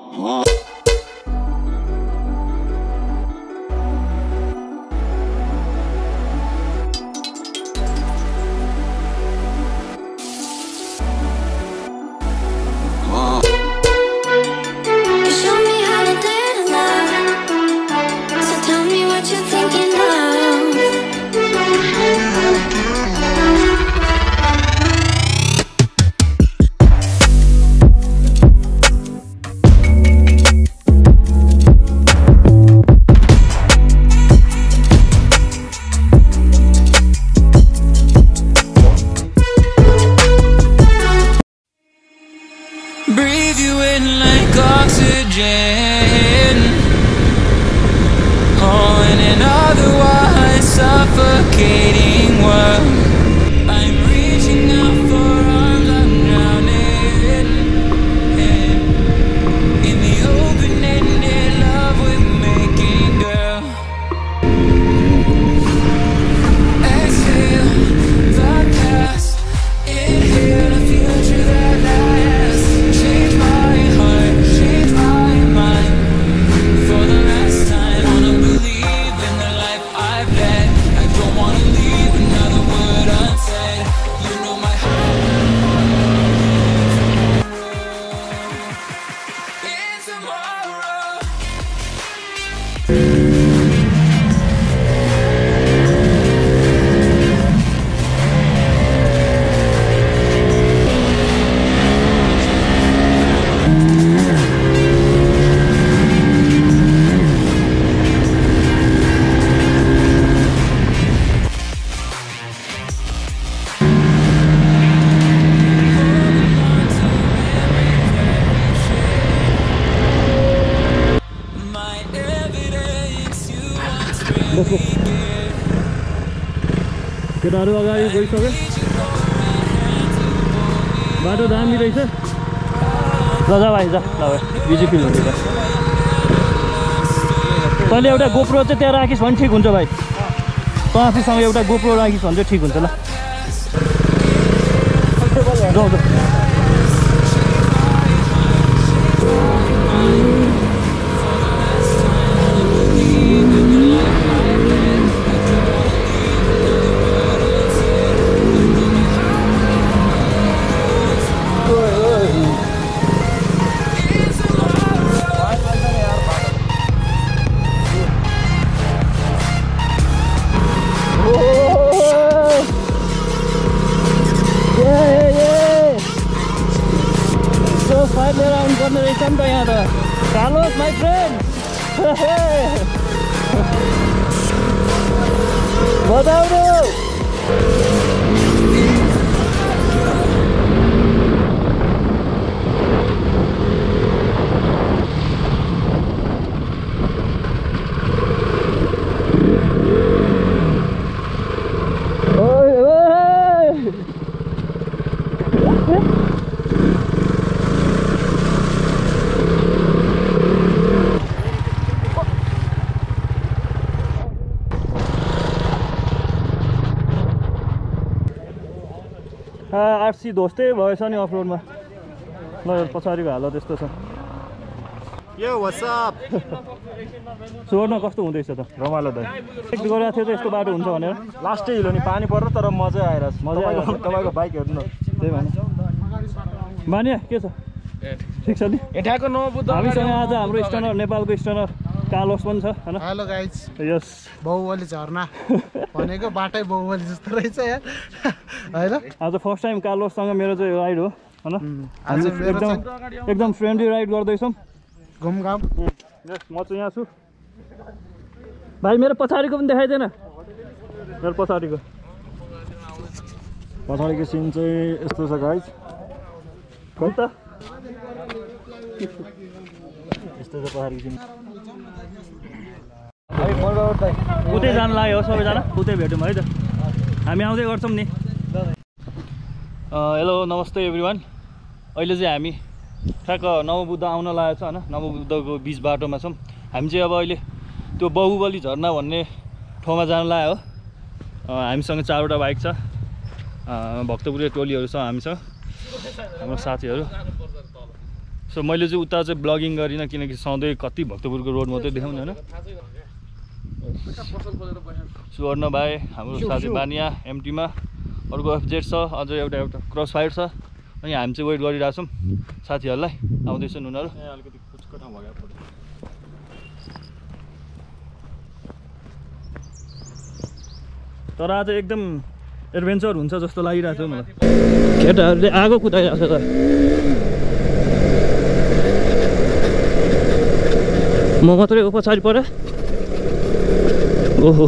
Breathe you in like oxygen. Oh, in an otherwise suffocating world, I'm reaching out for arms, I'm drowning in the open-ended love we're making, girl. Exhale the past, inhale the future that lasts. Change my heart, change my mind. For the last time, wanna believe in the life I've led. I don't wanna leave another word unsaid. You know my heart in tomorrow. My evidence you once really gave. केटाहरू अगाडि गइसक्यो बाटो दामी रहेछ ल जा भाइ जा ल भाइ बिजी फिल हुन्छ त तैँले एउटा गोप्रो चाहिँ त्यहाँ राखिस् भने ठिक हुन्छ भाइ तँ आफूसँग एउटा गोप्रो राखिस् भने चाहिँ ठिक हुन्छ ल जाउँ त गर्ने रहेछ नि त यहाँ त Carlos, my friend. बताऊ न आरसी धोस्ते भएछ नि अफरोडमा ल पछाडिको हालत यस्तो छ यो व्हाट्स अप सोर्न कस्तो हुँदैछ त रमाइलो दाइ एक्ट गरेको थियो त यस्तो बाटो हुन्छ भनेर लास्टै हिलो नि पानी पर्यो तर मजा आइरहेछ तपाईको बाइक हेर्नु न त्यही भएन मान्या के छ ठिक छ नि एठाको नवबुद्ध हामीसँग आज हाम्रो स्टनर नेपालको स्टनर कार्लोस पनि छ हैन हेलो गाइज यस बाहुबली झरना भनेको बाटै बाहुबली जस्तो रहेछ यार हैन आज फर्स्ट टाइम कार्लोससँग मेरो चाहिँ राइड हो हैन आज एकदम फ्रेन्डली राइड गर्दैछौँ घुमघाम यस म चाहिँ यहाँ छु भाइ मेरो पछाडिको पनि देखाइदैन मेरो पछाडिको सिन चाहिँ यस्तो छ गाइज खै त यस्तो छ पछाडिको सिन उतै जान लाग्यो सबैजना उतै भेटौँ है त हामी आउँदै गर्छौँ नि हेलो नमस्ते एभ्रिवान अहिले चाहिँ हामी ठ्याक्क नवबुद्ध आउन लागेको छ हैन नवबुद्धको बीच बाटोमा छौँ हामी चाहिँ अब अहिले त्यो बाहुबली झरना भन्ने ठाउँमा जान लाग्यो हो हामीसँग 4वटा बाइक छ भक्तपुरे टोलीहरू छ हामीसँग हाम्रो साथीहरू सो मैले चाहिँ उता चाहिँ ब्लगिङ गरिनँ किनकि सधैँ कति भक्तपुरको रोड मात्रै देखाउने होइन सुवर्ण भाइ हाम्रो साथी बानिया एमटीमा अर्को एफजेड छ अझ एउटा क्रस फायर छ अनि हामी चाहिँ वेट गरिरहेको छौँ साथीहरूलाई आउँदैछन् उनीहरू तर आज एकदम एडभेन्चर हुन्छ जस्तो लागिरहेको छ मलाई केटाहरूले आगो कुदाइरहेको छ त म मात्रै हो पछाडि परे ओहो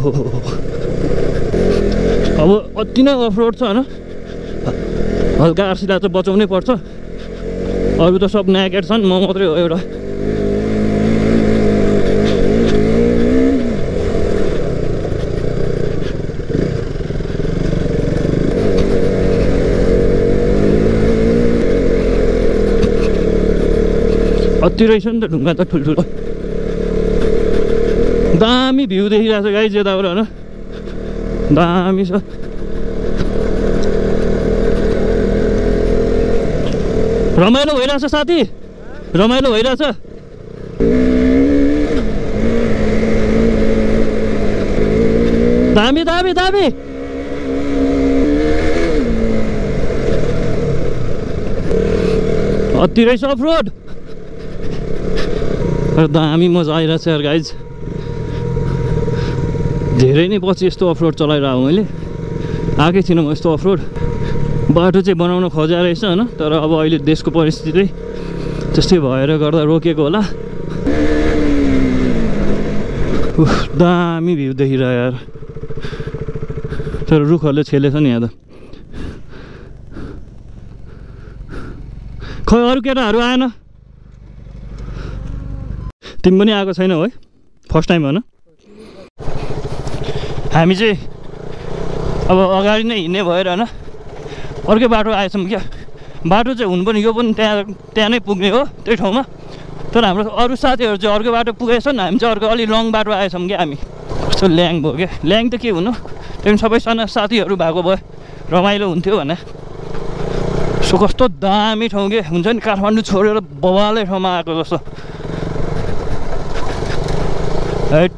अब अति नै अफरोड छ होइन हल्का आरसीलाई चाहिँ बचाउनै पर्छ अरू त सब न्याकेट छन् म मात्रै हो एउटा अति रहेछ नि त ढुङ्गा त ठुल्ठुलो दामी भ्यू देखिरहेको छ गाइज यताबाट होइन दामी छ रमाइलो भइरहेछ साथी रमाइलो भइरहेछ दामी दामी दामी अति रहेछ अफ रोड दामी मजा आइरहेछ यार गाइज धेरै नै पछि यस्तो अफरोड चलाइरहेको मैले आएकै थिइनँ म यस्तो अफरोड बाटो चाहिँ बनाउन खोजेको रहेछ होइन तर अब अहिले देशको परिस्थिति त्यस्तै भएर गर्दा रोकेको होला दामी भ्यू देखिरह्यो यार तर रुखहरूले छेलेछ नि यहाँ त खै अरू केटाहरू आएन तिमी पनि आएको छैनौ है फर्स्ट टाइम होइन हामी चाहिँ अब अगाडि नै हिँड्ने भएर होइन अर्कै बाटो आएछौँ क्या बाटो चाहिँ हुनु पनि यो पनि त्यहाँ नै पुग्ने हो त्यही ठाउँमा तर हाम्रो अरू साथीहरू चाहिँ अर्को बाटो पुगेछन् हामी चाहिँ अर्को अलि लङ बाटो आएछौँ क्या हामी कस्तो ल्याङ भयो क्या ल्याङ त के हुनु त्यहाँदेखि सबैजना साथीहरू भएको भए रमाइलो हुन्थ्यो भने सो कस्तो दामी ठाउँ के हुन्छ नि काठमाडौँ छोडेर बवालै ठाउँमा आएको जस्तो हेट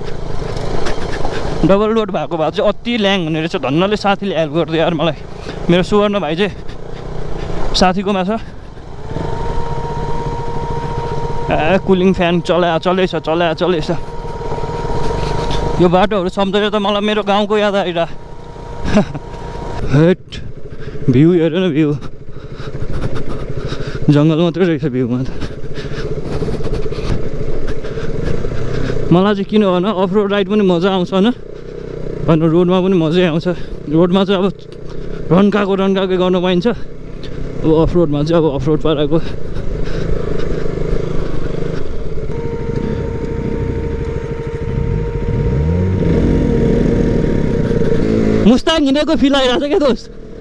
डबल रोड भएको भए चाहिँ अति ल्याङ हुने रहेछ धन्नले साथीले हेल्प गरिदियो यार मलाई मेरो सुवर्ण भाइ चाहिँ साथीकोमा छ कुलिङ फ्यान चलेछ यो बाटोहरू सम्झेर त मलाई मेरो गाउँको याद आइरह हेट भ्यू हेर न भ्यू जङ्गल मात्रै रहेछ भ्यूमा त मलाई चाहिँ किन भन अफ रोड राइड पनि मजा आउँछ होइन रोडमा पनि मजै आउँछ रोडमा चाहिँ अब रन्काको गर्न पाइन्छ अब अफ रोडमा चाहिँ अब अफ रोड पाराको मुस्ताङ हिँडेको फिल आइरहेको छ क्या दोस्त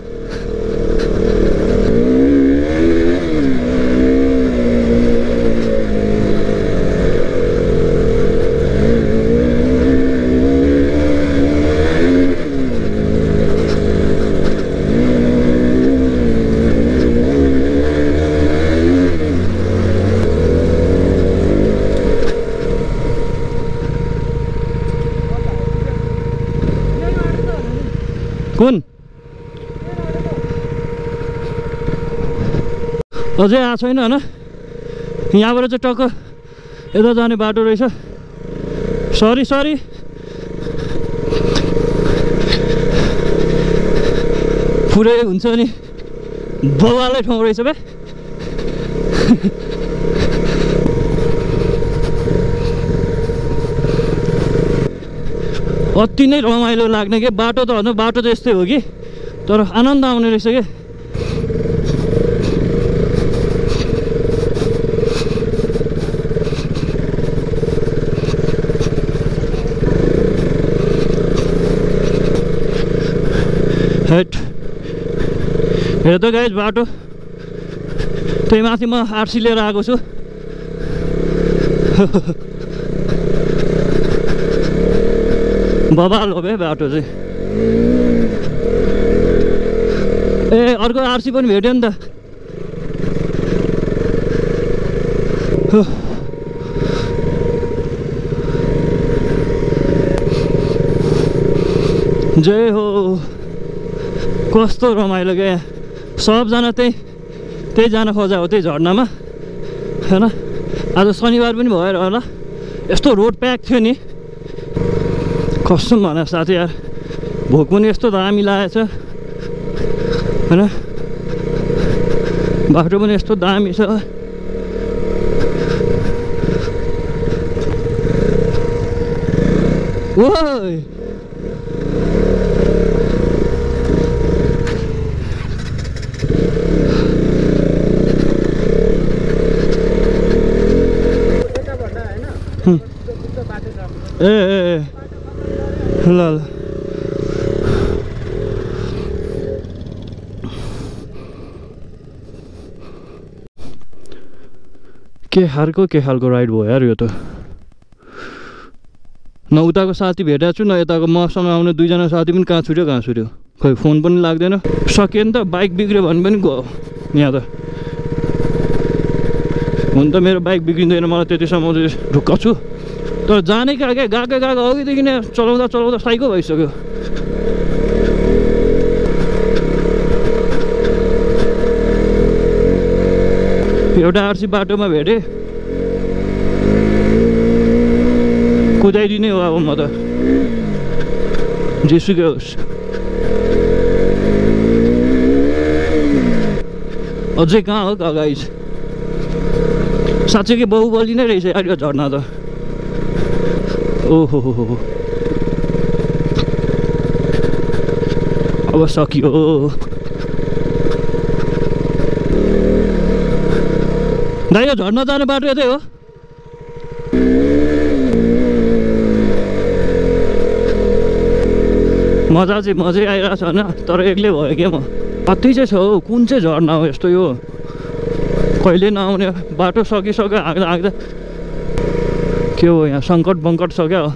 कुन अझै आएको छैन होइन यहाँबाट चाहिँ टक्क यता जाने बाटो रहेछ सरी पुरै हुन्छ नि बवालै ठाउँ रहेछ बे अति नै रमाइलो लाग्ने के बाटो त होइन बाटो त यस्तै हो कि तर आनन्द आउने रहेछ के हेट हेर त गाइज बाटो त्यही माथि म आरसी लिएर आएको छु बबाल हो बे बाटो चाहिँ ए अर्को आरसी पनि भेट्यो नि त जय हो। कस्तो रमाइलो क्या, सबजना त्यही जान खोजा हो त्यही झर्नामा हैन। आज शनिबार पनि भएर होला यस्तो रोड प्याक थियो नि, कसम भन साथी यार। भोक पनि यस्तो दामी लागेछ हैन, बाटो पनि यस्तो दामी छ। ओइ ए ल ल के खालको राइड भयो यार यो त। न उताको साथी भेटेको छु, न यताको मसँग आउने दुईजना साथी पनि कहाँ छुट्यो खै फोन पनि लाग्दैन। सक्यो नि त, बाइक बिग्रियो भने पनि गयो यहाँ त। हुन त मेरो बाइक बिग्रिँदैन, मलाई त्यतिसम्म ढुक्क छु। तर जाने क्या गएको अघिदेखि नै चलाउँदा साइको भइसक्यो। एउटा आरसी बाटोमा भेटेँ, कुदाइदिने हो अब म त, जेसुकै होस्। अझै कहाँ हो गाइज, साँच्चै कि बाहुबली नै रहेछ यार यो झर्ना त। ओहो हो, अब सकियो। दाइ यो झर्ना जाने बाटो यतै हो? मजै आइरहेको छ होइन, तर एक्लै भयो क्या म। कति चाहिँ छ हौ, कुन चाहिँ झर्ना हो यस्तो यो? कहिले नआउने बाटो सकिसक्यो हाँक्दा के हो यहाँ, सङ्कट बङ्कट छ क्या।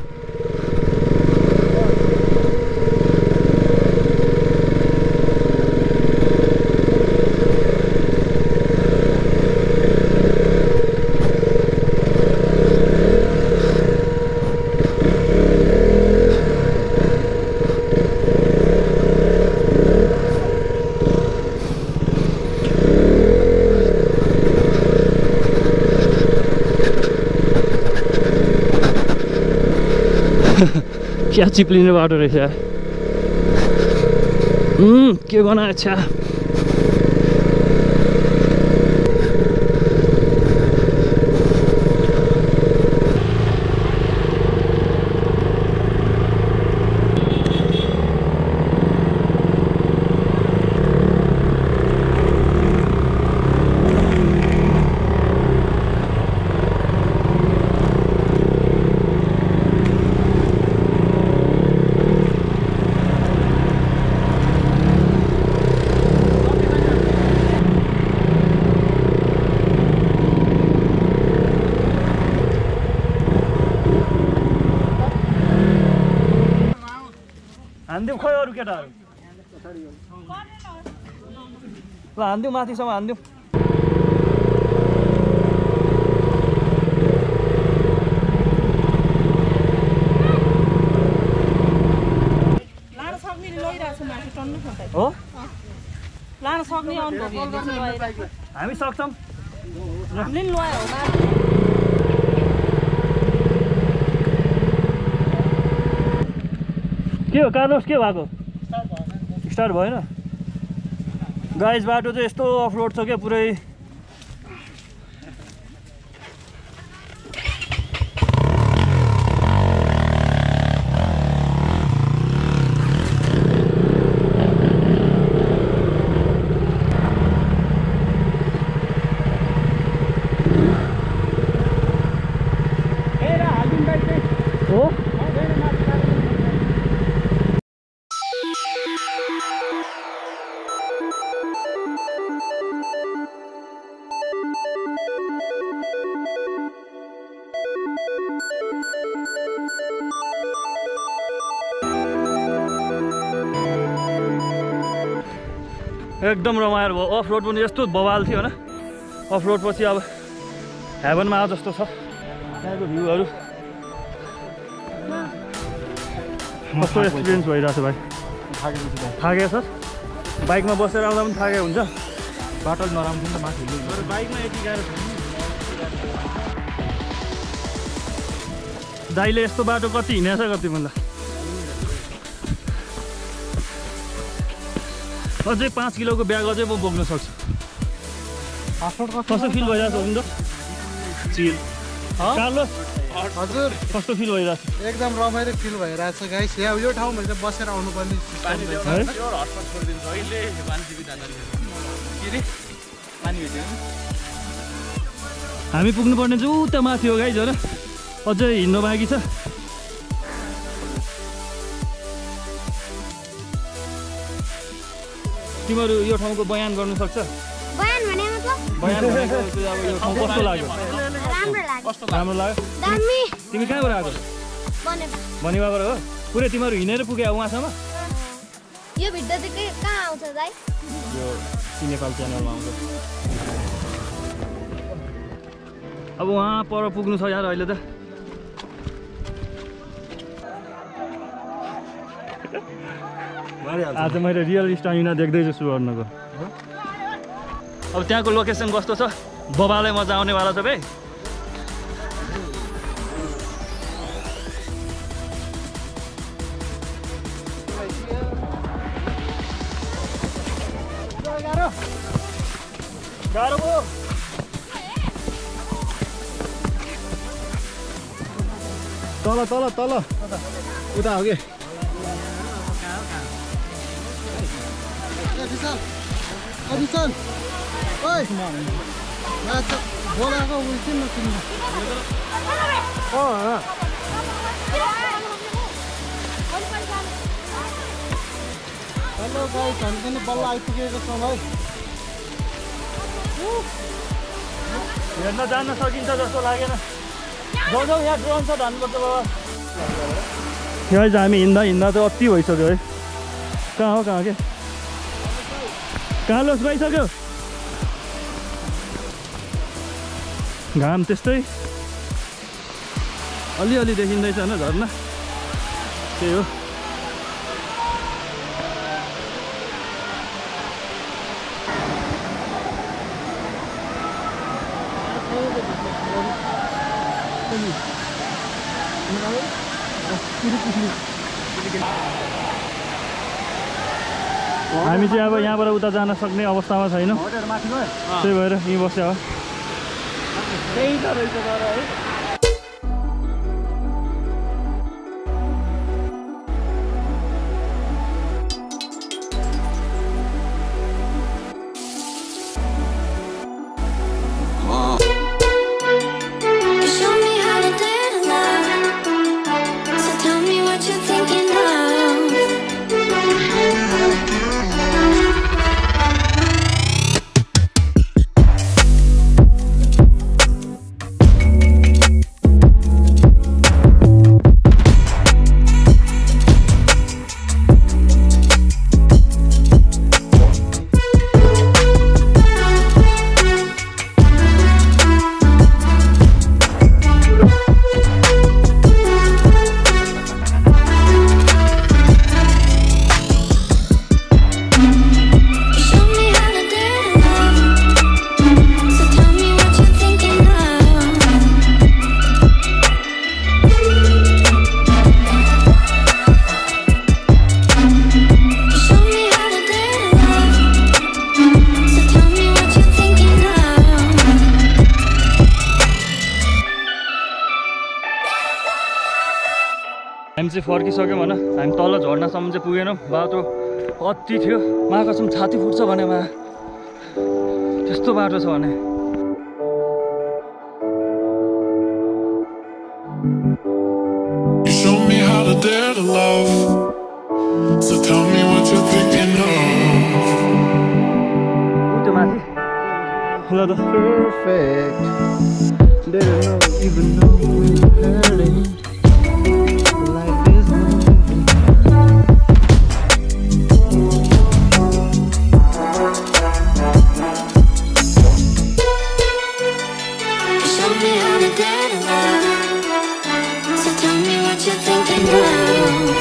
क्या चिप्लिने बाटो रहेछ यार। के बनाएछ हान्दिउँ खोइ अरू केटाहरू ल हान्दिउँ, माथिसम्म हान्दिउँ। हो लान सक्ने हामी सक्छौँ। के हो कार्लोस, के भएको? स्टार्ट भएन गाइज। बाटो चाहिँ यस्तो अफ रोड छ क्या पुरै। एकदम रमाइलो भयो। अफ रोड पनि यस्तो बवाल थियो होइन। अफ रोड पछि अब हेभनमा आए जस्तो छ त्यहाँको भ्यूहरू। कस्तो एक्सपिरियन्स भइरहेको छ भाइ? थाकेको छ? बाइकमा बसेर आउँदा पनि थाकेको हुन्छ। बाटो नराम्रो थियो नि त माथि। बाइकमा यति गाह्रो छ। दाइले यस्तो बाटो कति हिँडेछ कति भन्दा? अझै 5 किलोको ब्याग अझै म बोक्न सक्छु। कस्तो फिल भइरहेको छ हुन्छ? चिल कार्लोस हजुर कस्तो फिल भइरहेको छ? एकदम रमाइलो फिल भइरहेछ गाइस। यहाँ यो ठाउँमा चाहिँ बसेर आउनुपर्ने हामी पुग्नुपर्ने चाहिँ उता माथि हो गाइज होइन, अझै हिँड्नु बाँकी छ। तिमीहरू यो ठाउँको बयान गर्नु सक्छ? बयान भने मतलब बयान भनेको चाहिँ अब यो ठाउँ कस्तो लाग्यो? राम्रो लाग्यो। राम्रो लाग्यो? दामी तिमी कहाँबाट आएको? बनेपा। बनिवाबाट हो? पुरै तिमीहरू हिँडेर पुग्यो उहाँसम्म? यो भिडियो चाहिँ कहाँ आउँछ दाइ? यो सी नेपाल च्यानलमा आउँछ। अब उहाँ पर पुग्नु छ यार अहिले त। आज मैले रियल स्टामिना देख्दैछु सुवर्णको। अब त्यहाँको लोकेसन कस्तो छ? बबालाई मजा आउनेवाला छ भाइ। गाह्रो भयो। तल तल तल उता हो कि विशाल ओइ बोलाएको उल्टिन न तिमी। हेलो गाइस, हामी पनि बल्ल आइपुगेको छौँ है। हेर्न जान्न सकिन्छ जस्तो लागेन। जाउँ जाउँ, यहाँ ड्रोन छ धानुपर्छ बाबा। यहाँ चाहिँ हामी हिँड्दा हिँड्दा त अति भइसक्यो है। कहाँ हो कहाँ के? कहाँ लस गइसक्यो? घाम त्यस्तै अलिअलि देखिँदैछ होइन झर्ना, त्यही हो। हामी चाहिँ अब यहाँबाट उता जान सक्ने अवस्थामा छैनौँ, त्यही भएर यहीँ बस्यो हो। त्यही त रहेछ तर है। हामी चाहिँ फर्किसक्यौँ होइन। हामी तल झर्नासम्म चाहिँ पुगेनौँ, बाटो अति थियो। कसम छाती फुट्छ भने त्यस्तो बाटो छ भने। त्यो माथि ल त Show Show me how to get along. So tell me what you're thinking now.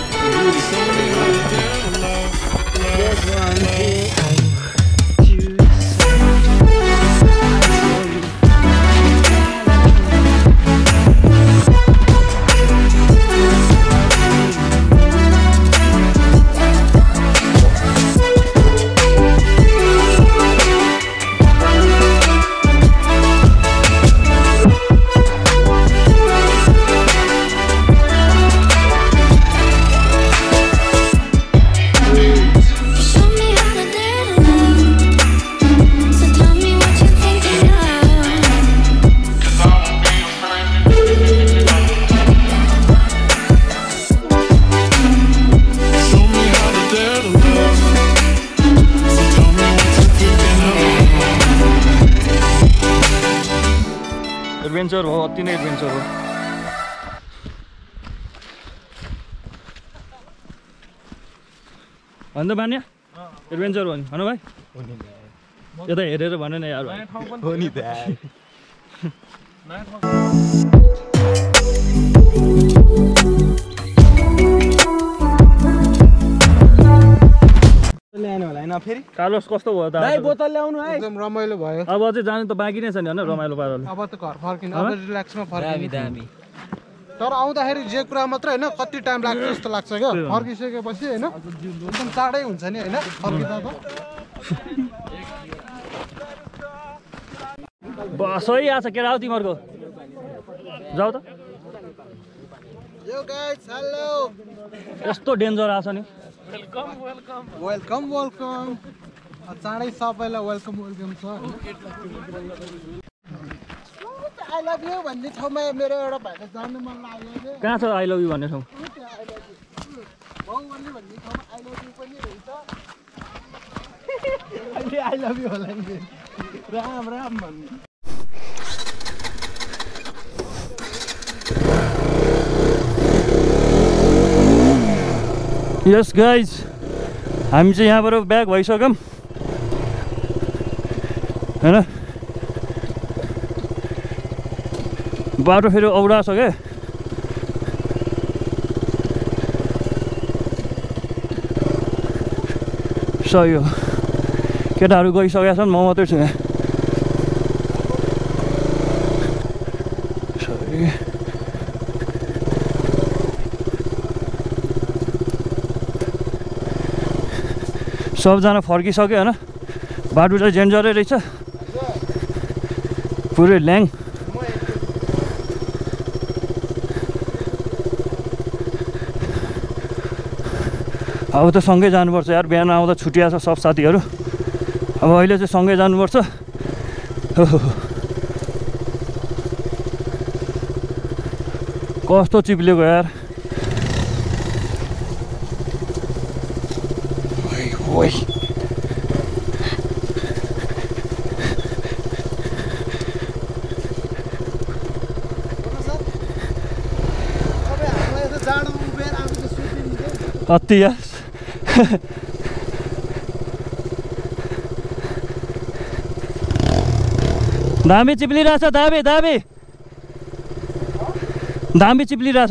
Adventure हो, अति नै एडभेन्चर हो। भन्छ बान्या एडभेन्चर हो नि भन भाइ। यता हेरेर भन न यार हो नि त ल्याएन होला हैन फेरि कार्लोस कस्तो भयो त दाइ बोतल ल्याउनु है एकदम रमाइलो भयो। अब चाहिँ जानु त बाँकी नै छ नि होइन रमाइलो पाराले। अब त घर फर्किनु, अब रिल्याक्समा फर्किनु। तर आउँदाखेरि जे कुरा मात्र होइन कति टाइम लाग्छ जस्तो लाग्छ क्या फर्किसकेपछि होइन एकदम चाँडै हुन्छ नि होइन फर्किँदा त। सही आछ केटा हो तिमीहरूको जाऊ त। यो गाइस हेलो यस्तो डेन्जर आछ नि। वेलकम वेलकम चाँडै सबैलाई वेलकम वेलकम छ। आई लभ यु भन्ने ठाउँमा मेरो एउटा भाइले जानु मन लाग्यो। कहाँ छ आई लभ यु भन्ने ठाउँ? बाहुबली भन्ने ठाउँमा आई लभ यु पनि रहेछ। अहिले आई लभ यु होला नि राम राम भन्नु। यस गाइज हामी चाहिँ यहाँबाट ब्याक भइसक्यौँ होइन। बाटो फेरि औडा छ क्या। सही हो केटाहरू गइसकेका छन्, म मात्रै छु यहाँ। सही सबजना फर्किसक्यो होइन। बाटो चाहिँ डेन्जरै रहेछ पुरै ल्याङ। अब त सँगै जानुपर्छ यार, बिहान आउँदा छुट्टिया छ सब साथीहरू। अब अहिले चाहिँ सँगै जानुपर्छ। कस्तो चिप्लेको यार। ओइ अति यार धामी चिप्लिरहेछ। धामी धामी धामी चिप्लिरहेछ।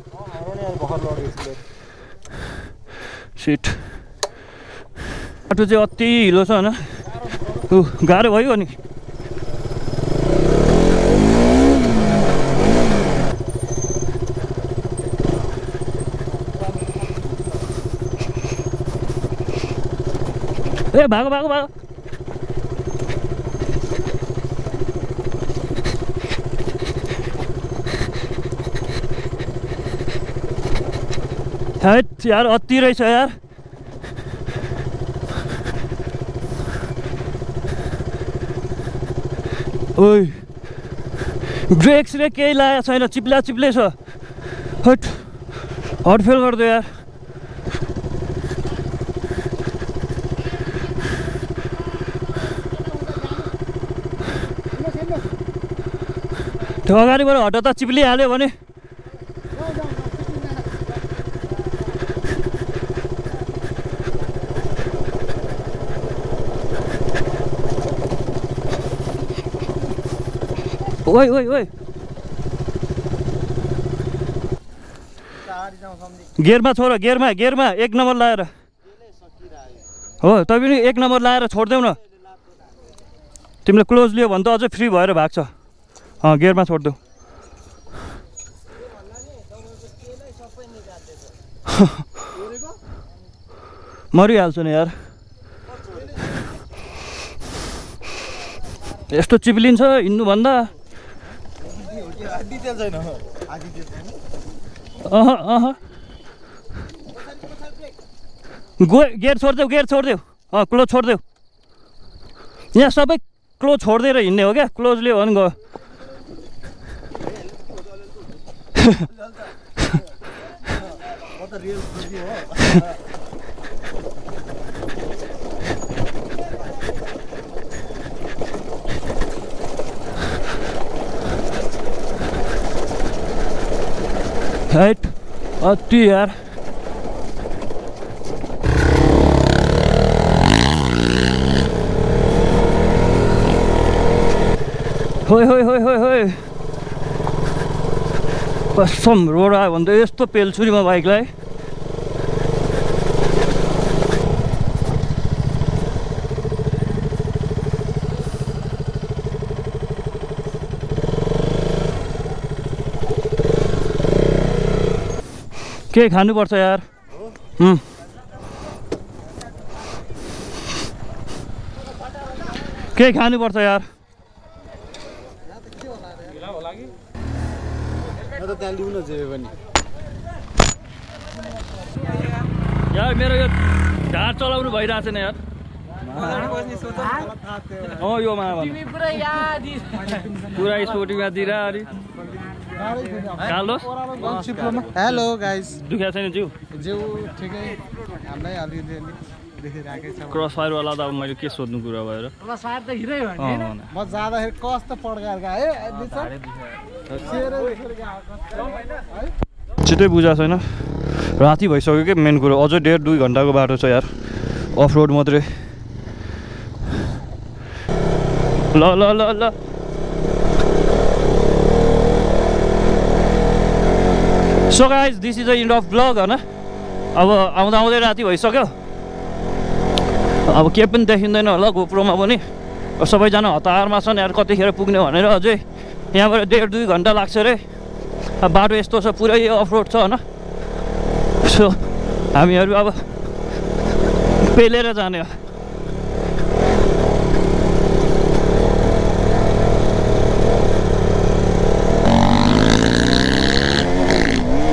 सिट बाटो चाहिँ अति हिलो छ होइन। गाह्रो भयो नि। ए भागो भागो भागो। हैट यार अति रहेछ यार। ओइ ब्रेक स्रेक केही लागेको छैन, चिप्ला चिप्ले छ। हट हटफेल गरिदियो यार। त्यो अगाडिबाट हट त चिप्लिहाल्यो भने। ओइ ओइ ओइ गियरमा छोड गियरमा गियरमा 1 नम्बर लाएर हो तै पनि 1 नम्बर लाएर छोड्देऊ न तिमीले क्लोज लियो भने त अझै फ्री भएर भाग्छ गियरमा छोड्देऊ मरिहाल्छु नि यार यस्तो चिप्लिन्छ हिँड्नुभन्दा गेट छोडिदेऊ क्लोज छोडिदेऊ यहाँ सबै क्लोज छोडिदिएर हिँड्ने हो क्या क्लोज लियो भने गयो हाइट अति यार होय होय होय होय होय कसम रोड आयो भने त यस्तो पेल्छु नि म बाइकलाई के खानुपर्छ यार के खानुपर्छ यार यार मेरो यो ढाड चलाउनु भइरहेको छैन यार यो मा पुरा स्पोर्टिङमा दिइरहरि हेलो गाइस दुख्या छैन जिउ ठिकै हामीलाई अलिअलि देखिरहेकै छ क्रस फायरवाला त अब मैले के सोध्नु कुरा भएर क्रस फायर त हिरै हो नि म जाँदाखेरि कस्तो पड्काएर गए छिटै बुझाएको छैन राति भइसक्यो कि मेन कुरो अझै 1.5-2 घन्टाको बाटो छ यार अफ रोड मात्रै ल ल ल ल so guys this is the end of blog होइन अब आउँदा आउँदै राति भइसक्यो अब के पनि देखिँदैन होला गोप्रोमा पनि सबैजना हतारमा छन् यार कतिखेर पुग्ने भनेर अझै यहाँबाट 1.5-2 घन्टा लाग्छ अरे बाटो यस्तो छ पुरै अफ रोड छ होइन सो हामीहरू अब पेलेर जाने हो